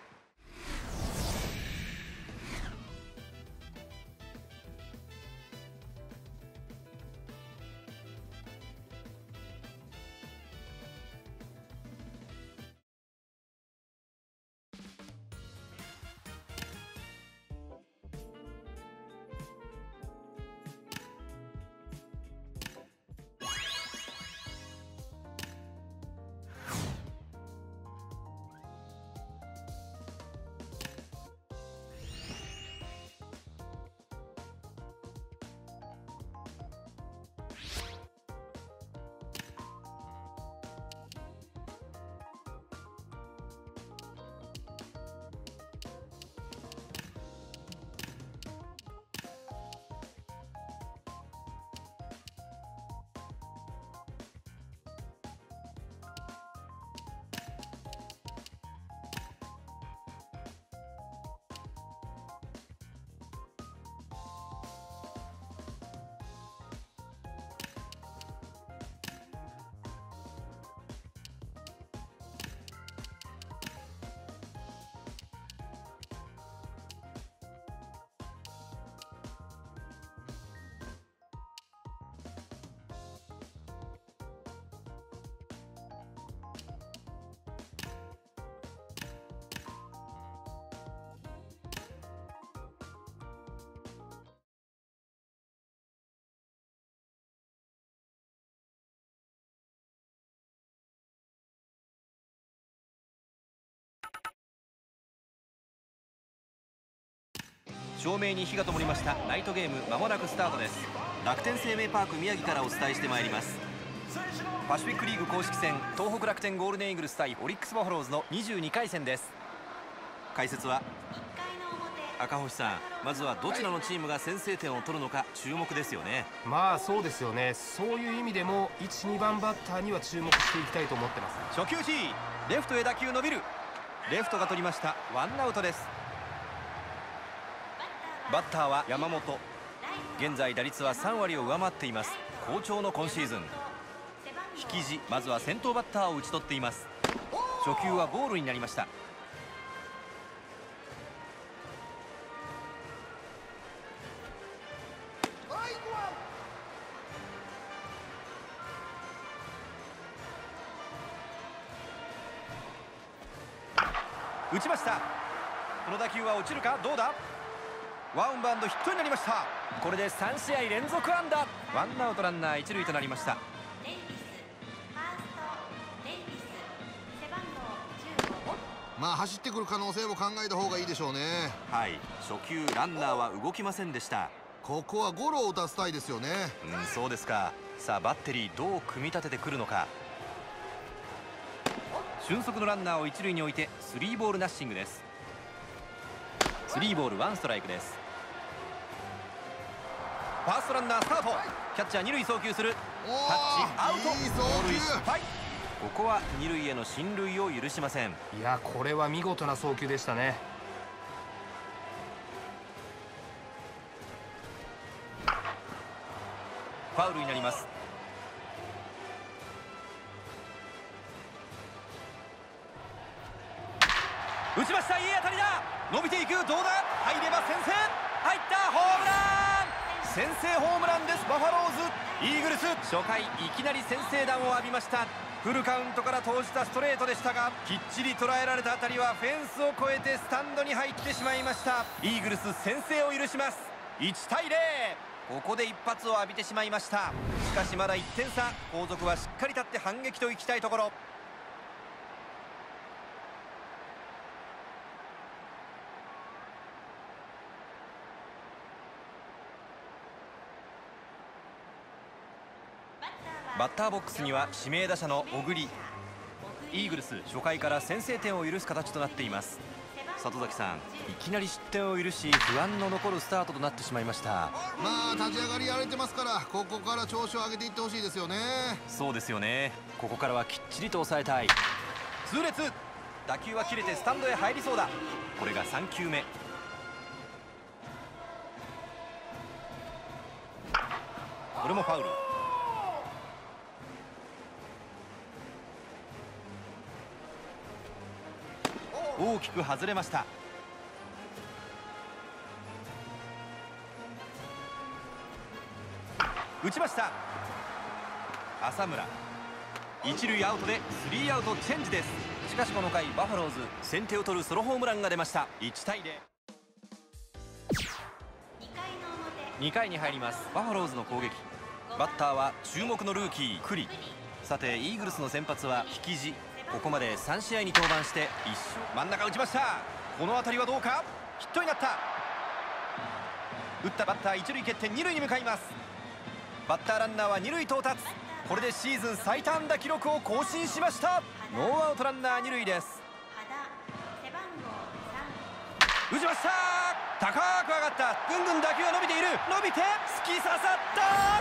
照明に火が灯りました。ナイトゲームまもなくスタートです。楽天生命パーク宮城からお伝えしてまいります。パシフィックリーグ公式戦東北楽天ゴールデンイーグルス対オリックスバファローズのにじゅうにかい戦です。解説は赤星さん、まずはどちらのチームが先制点を取るのか注目ですよね。 まあそうですよね。そういう意味でもいち、にばんバッターには注目していきたいと思ってます。 初球 G、 レフトへ打球伸びる。レフトが取りました。ワンアウトです。バッターは山本。現在打率はさんわりを上回っています。好調の今シーズン。引き地、まずは先頭バッターを打ち取っています。初球はボールになりました。 打ちました。この打球は落ちるか、どうだ。ワンバウンドヒットになりました。これでさん試合連続安打。ワンアウトランナー一塁となりました。 まあ走ってくる可能性も考えた方がいいでしょうね。 はい、初球ランナーは動きませんでした。 ここはゴロを打たせたいですよね。 うん、そうですか。さあバッテリーどう組み立ててくるのか。 俊足のランナーを一塁に置いてスリーボールナッシングです。スリーボールワンストライクです。ファーストランナースタート。キャッチャー二塁送球する。タッチアウト。 いい送球。 盗塁失敗。 ここは二塁への進塁を許しません。 いや、これは見事な送球でしたね。 ファウルになります。打ちました。いい当たりだ。伸びていく。どうだ。入れば先制。入った。ホームラン。先制ホームランです。バファローズ。イーグルス初回いきなり先制弾を浴びました。フルカウントから投じたストレートでしたが、きっちり捉えられた当たりはフェンスを越えてスタンドに入ってしまいました。イーグルス先制を許します。いちたいゼロ。ここで一発を浴びてしまいました。しかしまだいってん差。後続はしっかり立って反撃といきたいところ。バッターボックスには指名打者の小栗。イーグルス初回から先制点を許す形となっています。里崎さん、いきなり失点を許し不安の残るスタートとなってしまいました。 まあ立ち上がりやられてますから、ここから調子を上げていってほしいですよね。 そうですよね。ここからはきっちりと抑えたい。痛烈。打球は切れてスタンドへ入りそうだ。これがさんきゅうめ。これもファウル。大きく外れました。打ちました。浅村。一塁アウトでスリーアウトチェンジです。しかしこの回バファローズ先手を取るソロホームランが出ました。いちたいゼロ。にかいに入ります。バファローズの攻撃。バッターは注目のルーキークリ。さてイーグルスの先発は引き地。ここまでさん試合に登板していっ勝。真ん中打ちました。この当たりはどうか。ヒットになった。打ったバッター一塁蹴って二塁に向かいます。バッターランナーは二塁到達。これでシーズン最多安打記録を更新しました。ノーアウトランナー二塁です。打ちました。高く上がった。ぐんぐん打球が伸びている。伸びて突き刺さった。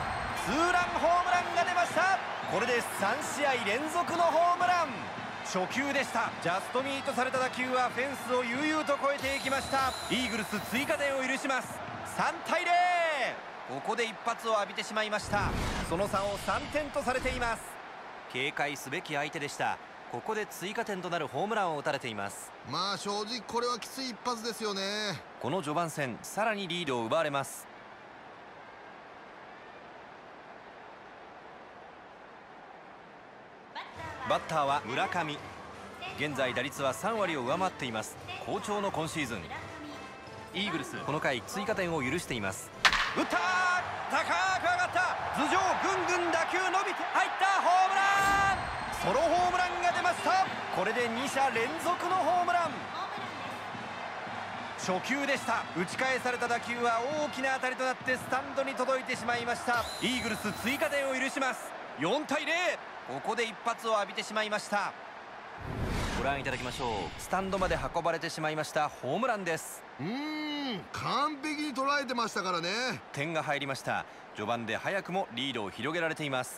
ツーランホームランが出ました。これでさん試合連続のホームラン。初球でした。ジャストミートされた打球はフェンスを悠々と越えていきました。イーグルス追加点を許します。さんたいゼロ。ここで一発を浴びてしまいました。その差をさんてんとされています。警戒すべき相手でした。ここで追加点となるホームランを打たれています。 まあ正直これはきつい一発ですよね。 この序盤戦さらにリードを奪われます。バッターは村上。現在打率はさんわりを上回っています。好調の今シーズン。イーグルスこの回追加点を許しています。打った。高く上がった。頭上ぐんぐん打球伸びて入った。ホームラン。ソロホームランが出ました。これでに者連続のホームラン。初球でした。打ち返された打球は大きな当たりとなってスタンドに届いてしまいました。イーグルス追加点を許します。よんたいゼロ。ここで一発を浴びてしまいました。ご覧いただきましょう。スタンドまで運ばれてしまいましたホームランです。 うーん完璧に捉えてましたからね。 点が入りました。序盤で早くもリードを広げられています。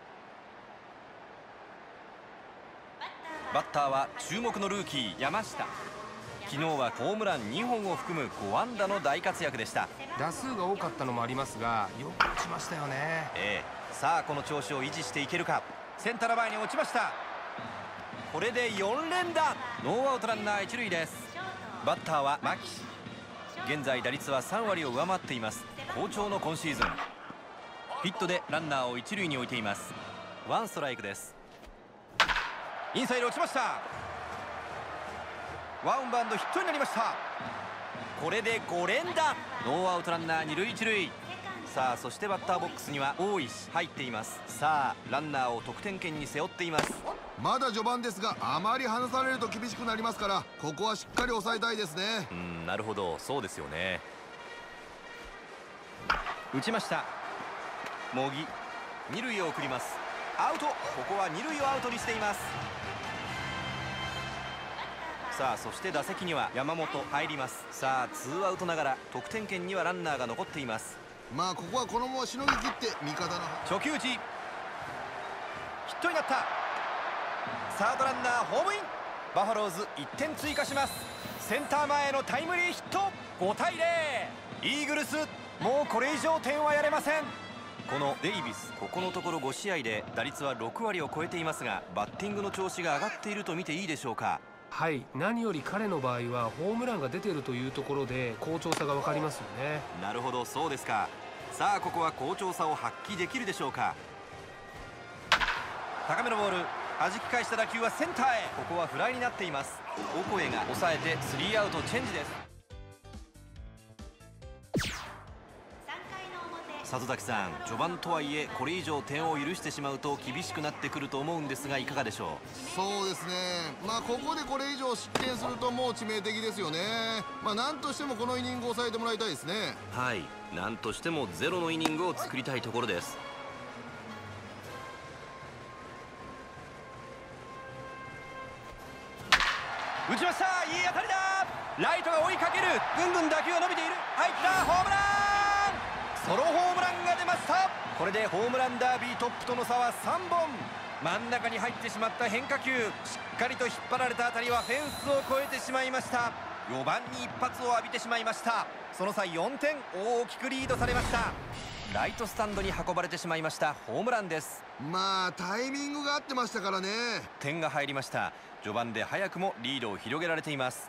バッターは注目のルーキー山下。昨日はホームランにほんを含むご安打の大活躍でした。 打数が多かったのもありますが、よく打ちましたよね。 ええ、さあこの調子を維持していけるか。センターの前に落ちました。これでよんれんだん。ノーアウトランナー一塁です。バッターは牧。現在打率はさんわりを上回っています。好調の今シーズン。ヒットでランナーを一塁に置いています。ワンストライクです。インサイド落ちました。 ワンバウンドヒットになりました。これでご連打。ノーアウトランナー二塁一塁。さあそしてバッターボックスには大石入っています。さあランナーを得点圏に背負っています。 まだ序盤ですが、あまり離されると厳しくなりますから、ここはしっかり抑えたいですね。 うん、なるほど、そうですよね。 打ちました。茂木二塁を送ります。アウト。ここは二塁をアウトにしています。さあそして打席には山本入ります。さあツーアウトながら得点圏にはランナーが残っています。 まあここはこのまましのぎ切って味方の初球打ちヒットになった。サードランナーホームイン。バファローズいってん追加します。センター前へのタイムリーヒット。ごたいゼロ。イーグルスもうこれ以上点はやれません。このデイビス、ここのところご試合で打率はろくわりを超えていますが、バッティングの調子が上がっていると見ていいでしょうか。 はい、何より彼の場合はホームランが出ているというところで好調さが分かりますよね。 なるほど、そうですか。さあここは好調さを発揮できるでしょうか。高めのボール弾き返した打球はセンターへ。ここはフライになっています。オコエが抑えてスリーアウトチェンジです。里崎さん、序盤とはいえこれ以上点を許してしまうと厳しくなってくると思うんですが、いかがでしょう。そうですね、まあここでこれ以上失点するともう致命的ですよね。まあ何としてもこのイニングを抑えてもらいたいですね。 はい、何としてもゼロのイニングを作りたいところです。 打ちました。いい当たりだ。ライトが追いかける。ぐんぐん打球が伸びている。入った。ホームラン。ソロホームランが出ました。これでホームランダービートップとの差はさんぼん。真ん中に入ってしまった変化球、しっかりと引っ張られた当たりはフェンスを越えてしまいました。よばんに一発を浴びてしまいました。その際よんてん、大きくリードされました。ライトスタンドに運ばれてしまいました。ホームランです。 まあタイミングが合ってましたからね。 点が入りました。序盤で早くもリードを広げられています。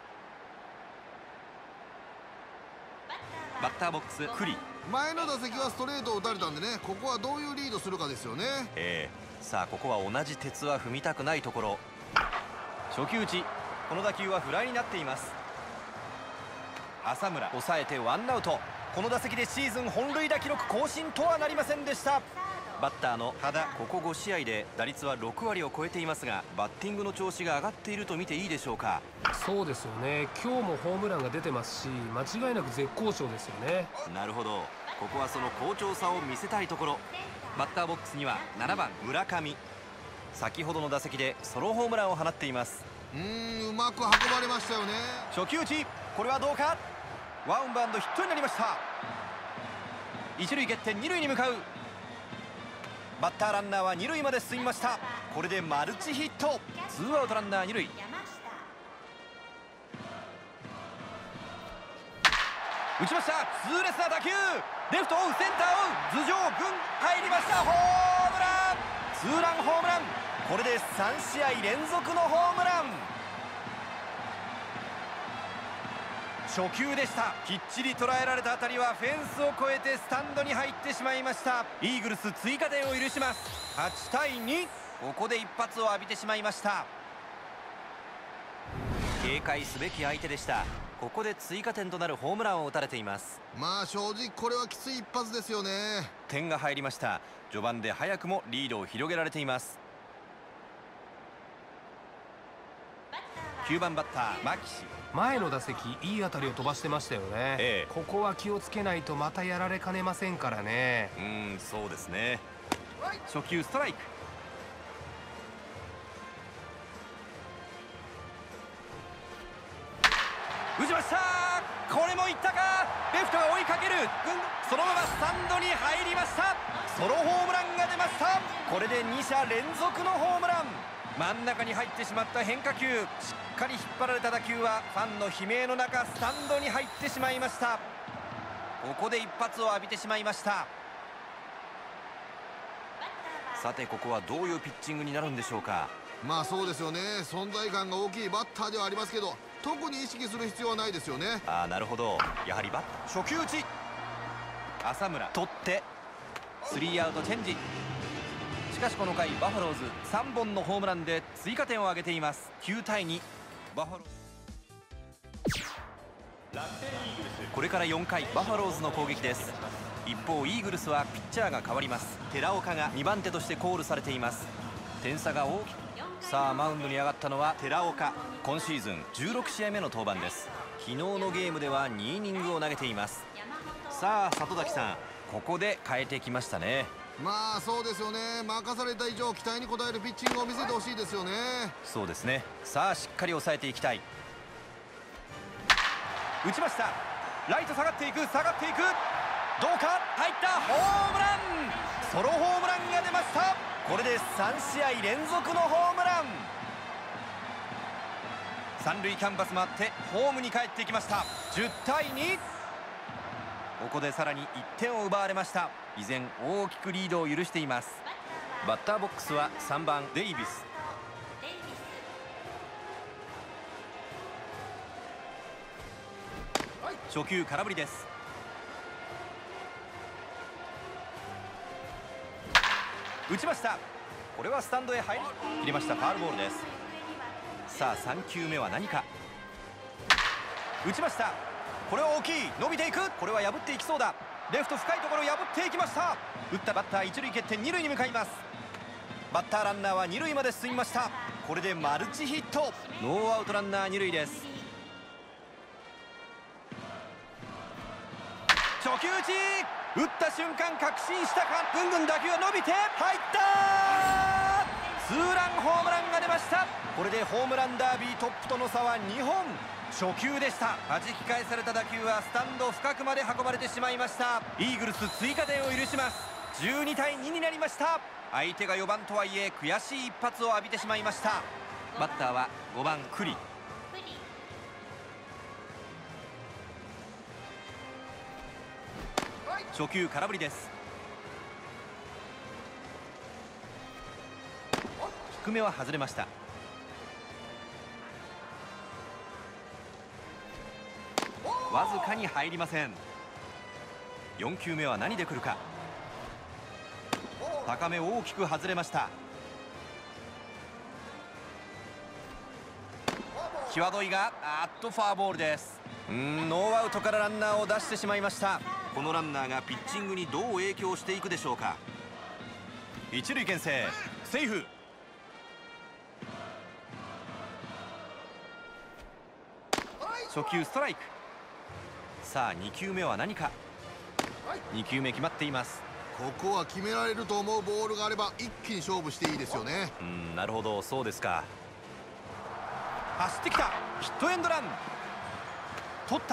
バッターボックス栗。 前の打席はストレートを打たれたんでね、ここはどういうリードするかですよね。 ええ、さあここは同じ鉄は踏みたくないところ。初球打ち、この打球はフライになっています。浅村抑えてワンアウト。この打席でシーズン本塁打記録更新とはなりませんでした。バッターの羽田、ここご試合で打率はろくわりを超えていますが、バッティングの調子が上がっていると見ていいでしょうか。 そうですよね、今日もホームランが出てますし、間違いなく絶好調ですよね。 なるほど、ここはその好調さを見せたいところ。バッターボックスにはななばん村上。先ほどの打席でソロホームランを放っています。 うーん、うまく運ばれましたよね。 初球打ち、これはどうか。ワンバウンドヒットになりました。一塁蹴って二塁に向かう。バッターランナーは二塁まで進みました。これでマルチヒット。ツーアウトランナー二塁。打ちました。痛烈な打球。レフト追う、センター追う、頭上軍入りました。ホームラン。ツーランホームラン。これでさんしあい連続のホームラン。初球でした。きっちり捉えられた当たりはフェンスを越えてスタンドに入ってしまいました。イーグルス追加点を許します。はちたいに。ここで一発を浴びてしまいました。警戒すべき相手でした。ここで追加点となるホームランを打たれています。 まあ正直これはきつい一発ですよね。 点が入りました。序盤で早くもリードを広げられています。きゅうばんバッター牧志。 前の打席いい当たりを飛ばしてましたよね、 ええ、 ここは気をつけないとまたやられかねませんからね。 うーん、そうですね。初球ストライク。打ちました。これもいったか。レフトが追いかける。そのままスタンドに入りました。ソロホームランが出ました。これでにしゃ連続のホームラン。真ん中に入ってしまった変化球、しっかり引っ張られた打球はファンの悲鳴の中スタンドに入ってしまいました。ここで一発を浴びてしまいました。さてここはどういうピッチングになるんでしょうか。 まあそうですよね、存在感が大きいバッターではありますけど、特に意識する必要はないですよね。 ああ、なるほど。やはりバッ初球打ち。浅村取ってスリーアウトチェンジ。しかしこの回バファローズさんぼんのホームランで追加点を挙げています。きゅうたいに。バファローズこれからよんかいバファローズの攻撃です。一方イーグルスはピッチャーが変わります。寺岡がにばん手としてコールされています。点差が大きく、さあマウンドに上がったのは寺岡。今シーズンじゅうろくしあいめの登板です。昨日のゲームではにイニングを投げています。さあ里崎さん、ここで変えてきましたね。 まあそうですよね。任された以上期待に応えるピッチングを見せてほしいですよね。 そうですね。さあしっかり抑えていきたい。打ちました。ライト下がっていく、下がっていく、どうか、入った、ホームラン、ソロホームランが出ました。これでさんしあい連続のホームラン。三塁キャンバス回ってホームに帰ってきました。じゅったいに。ここでさらにいってんを奪われました。依然大きくリードを許しています。バッターボックスはさんばんデイビス。初球空振りです。打ちました。これはスタンドへ入り切りました。ファウルボールです。さあさんきゅうめは何か。打ちました。これは大きい、伸びていく、これは破っていきそうだ。レフト深いところ破っていきました。打ったバッター一塁蹴って二塁に向かいます。バッターランナーは二塁まで進みました。これでマルチヒット。ノーアウトランナー二塁です。初球打ち、打った瞬間確信したか、ぐんぐん打球が伸びて入った。ツーランホームランが出ました。これでホームランダービートップとの差はにほん。初球でした。弾き返された打球はスタンド深くまで運ばれてしまいました。イーグルス追加点を許します。じゅうにたいにになりました。相手がよばんとはいえ悔しい一発を浴びてしまいました。バッターはごばん栗。初球空振りです。低めは外れました。わずかに入りません。よんきゅうめは何で来るか。高め大きく外れました。際どいがあっとファーボールです。うーんノーアウトからランナーを出してしまいました。このランナーがピッチングにどう影響していくでしょうか。一塁牽制セーフ。初球ストライク。さあにきゅうめは何か。にきゅうめ決まっています。 ここは決められると思うボールがあれば一気に勝負していいですよね。 うん、なるほど、そうですか。走ってきた、ヒットエンドラン、取った、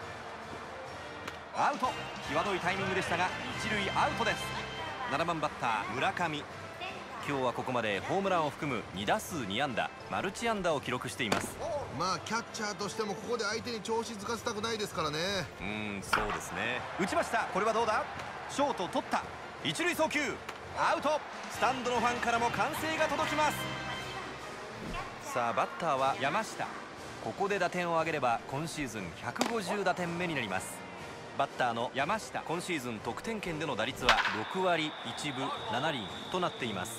アウト。際どいタイミングでしたが一塁アウトです。ななばんバッター村上。今日はここまでホームランを含むにだすうにあんだ、マルチ安打を記録しています。 まあキャッチャーとしてもここで相手に調子づかせたくないですからね。 うーんそうですね。打ちました。これはどうだ。ショート取った、一塁送球アウト。スタンドのファンからも歓声が届きます。さあバッターは山下。ここで打点を挙げれば今シーズンひゃくごじゅうだてんめになります。バッターの山下、今シーズン得点圏での打率はろくわりいちぶななりんとなっています。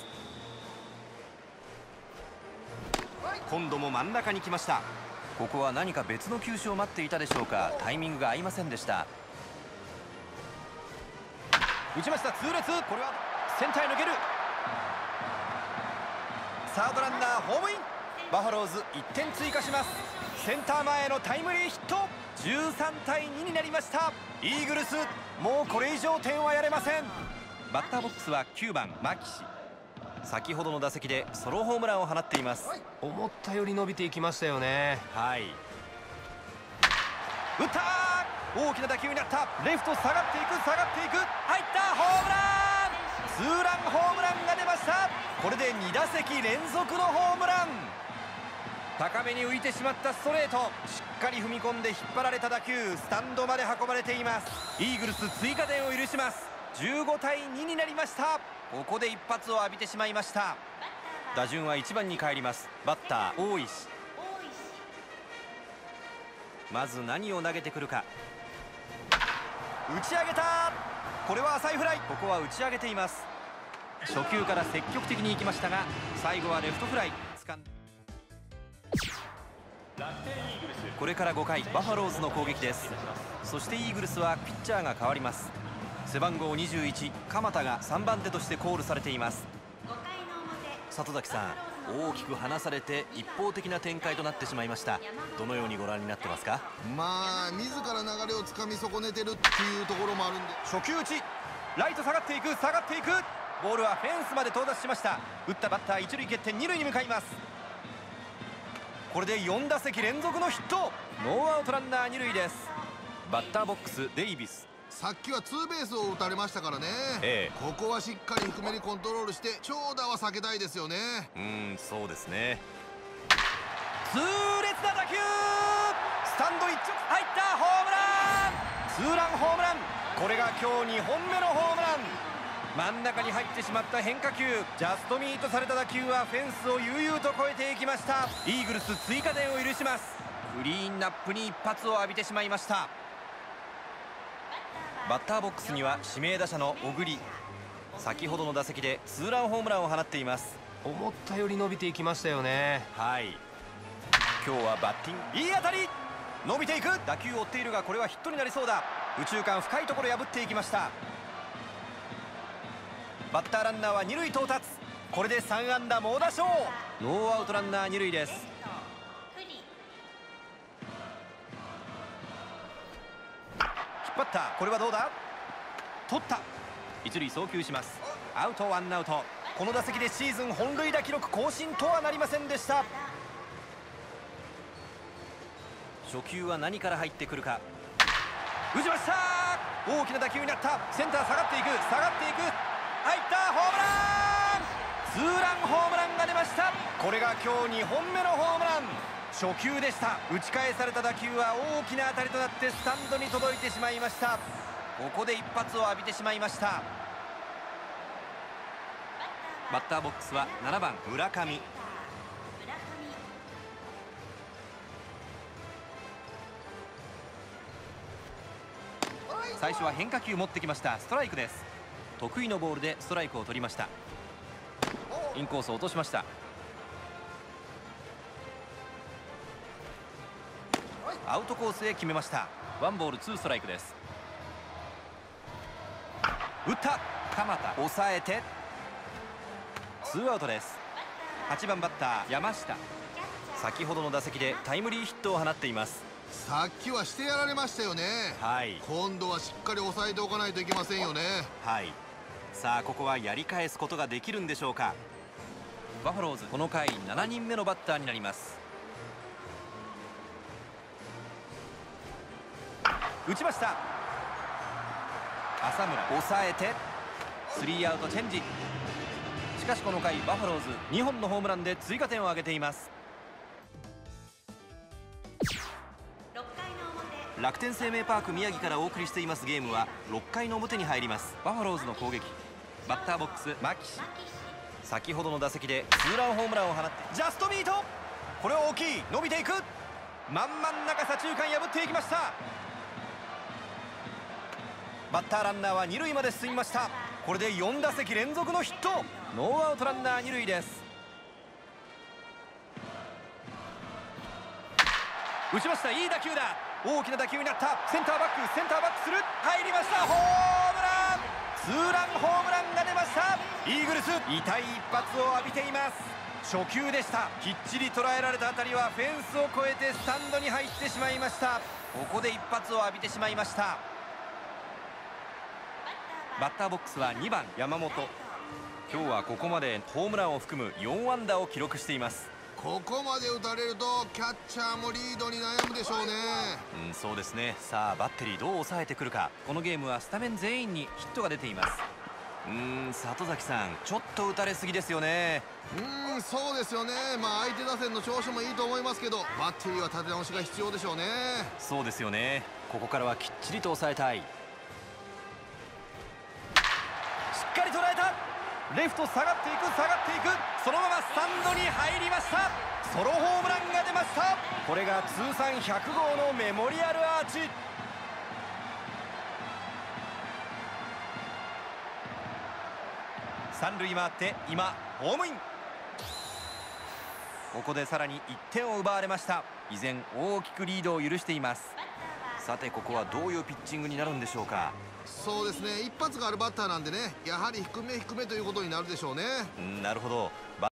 今度も真ん中に来ました。ここは何か別の球種を待っていたでしょうか。タイミングが合いませんでした。打ちました。痛烈、これはセンターへ抜ける。サードランナーホームイン。バファローズいってん追加します。センター前へのタイムリーヒット。じゅうさんたいにになりました。イーグルスもうこれ以上点はやれません。バッターボックスはきゅうばん牧志。先ほどの打席でソロホームランを放っています。 思ったより伸びていきましたよね。 はい、打った、大きな打球になった。レフト下がっていく、下がっていく、入った、ホームラン。ツーランホームランが出ました。これでにだせき連続のホームラン。高めに浮いてしまったストレート、しっかり踏み込んで引っ張られた打球、スタンドまで運ばれています。イーグルス追加点を許します。じゅうごたいにになりました。ここで一発を浴びてしまいました。打順はいちばんに帰ります。バッター大石。まず何を投げてくるか。打ち上げた、これは浅いフライ。ここは打ち上げています。初球から積極的に行きましたが最後はレフトフライ。掴んこれからごかいバファローズの攻撃です。そしてイーグルスはピッチャーが変わります。背番号にじゅういち鎌田がさんばん手としてコールされています。里崎さん、大きく離されて一方的な展開となってしまいました。どのようにご覧になってますか？ まあ自ら流れをつかみ損ねてるっていうところもあるんで、 初球打ち、ライト下がっていく下がっていく、ボールはフェンスまで到達しました。打ったバッター一塁蹴って二塁に向かいます。これでよん打席連続のヒット。ノーアウトランナー二塁です。バッターボックスデイビス。 さっきはツーベースを打たれましたからね、 ええ、 ここはしっかり低めにコントロールして長打は避けたいですよね。 うーん、そうですね。痛烈な打球、スタンド一直入った、ホームラン、ツーランホームラン。これが今日にほんめのホームラン。真ん中に入ってしまった変化球、ジャストミートされた打球はフェンスを悠々と越えていきました。イーグルス追加点を許します。クリーンナップに一発を浴びてしまいました。バッターボックスには指名打者の小栗。先ほどの打席でツーランホームランを放っています。 思ったより伸びていきましたよね。 はい、今日はバッティングいい当たり、伸びていく、打球を追っているがこれはヒットになりそうだ。右中間深いところ破っていきました。バッターランナーは二塁到達。これでさん安打猛打賞。ノーアウトランナー二塁です。引っ張った、これはどうだ、取った、一塁送球します。アウト、ワンアウト。この打席でシーズン本塁打記録更新とはなりませんでした。初球は何から入ってくるか。打ちました、大きな打球になった。センター下がっていく下がっていく、入った、ホームラン、ツーランホームランが出ました。これが今日にほんめのホームラン。初球でした。打ち返された打球は大きな当たりとなってスタンドに届いてしまいました。ここで一発を浴びてしまいました。バッターボックスはななばん村上。最初は変化球持ってきました。ストライクです。得意のボールでストライクを取りました。インコースを落としました。アウトコースへ決めました。ワンボールツーストライクです。打った、鎌田抑えてツーアウトです。はちばんバッター山下。先ほどの打席でタイムリーヒットを放っています。 さっきはしてやられましたよね。 はい、 今度はしっかり抑えておかないといけませんよね。 はい、さあここはやり返すことができるんでしょうか。バファローズこの回しちにんめのバッターになります。打ちました、浅村抑えてスリーアウトチェンジ。しかしこの回バファローズにほんのホームランで追加点を挙げています。楽天生命パーク宮城からお送りしていますゲームはろっかいの表に入ります。バファローズの攻撃、バッターボックス牧志。先ほどの打席でツーランホームランを放ってジャストミート、これは大きい、伸びていく、真ん真ん中左中間破っていきました。バッターランナーは二塁まで進みました。これでよん打席連続のヒット。ノーアウトランナー二塁です。打ちました、いい打球だ、大きな打球になった。センターバックセンターバックする、入りました、ホームラン、ツーランホームランが出ました。イーグルス痛い一発を浴びています。初球でした。きっちり捉えられた当たりはフェンスを越えてスタンドに入ってしまいました。ここで一発を浴びてしまいました。バッターボックスはにばん山本。今日はここまでホームランを含むよん安打を記録しています。 ここまで打たれるとキャッチャーもリードに悩むでしょうね。 うん、そうですね。さあバッテリーどう抑えてくるか。このゲームはスタメン全員にヒットが出ています。うーん、里崎さん、ちょっと打たれすぎですよね。 うーん、そうですよね。まあ相手打線の調子もいいと思いますけど、バッテリーは立て直しが必要でしょうね。 そうですよね。ここからはきっちりと抑えたい。しっかり捉えた。レフト下がっていく下がっていく、そのままスタンドに入りました。ソロホームランが出ました。これが通算ひゃく号のメモリアルアーチ。三塁回って今ホームイン。ここでさらにいってんを奪われました。 依然大きくリードを許しています。さてここはどういうピッチングになるんでしょうか。 そうですね、一発があるバッターなんでね、やはり低め低めということになるでしょうね。 うん、なるほど。